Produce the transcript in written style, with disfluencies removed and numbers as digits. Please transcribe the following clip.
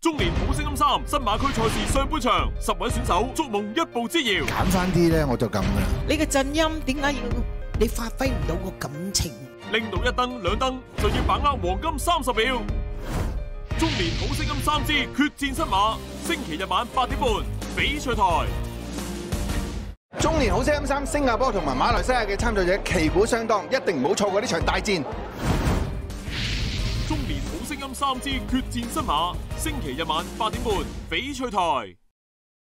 中年好聲音3新馬區賽事上半場，10位選手逐夢一步之遙。 揀翻啲咧，我就咁噶啦。 你嘅震音點解要你發揮唔到個感情？ 拎到1燈2燈就要把握黃金30秒。中年好聲音3之決戰新馬，星期日晚8點半翡翠台。 中年好聲音3新加坡同埋馬來西亞嘅參賽者旗鼓相當，一定唔好錯過呢場大戰。 中年好聲音3之決戰新馬，星期日晚8點半翡翠台。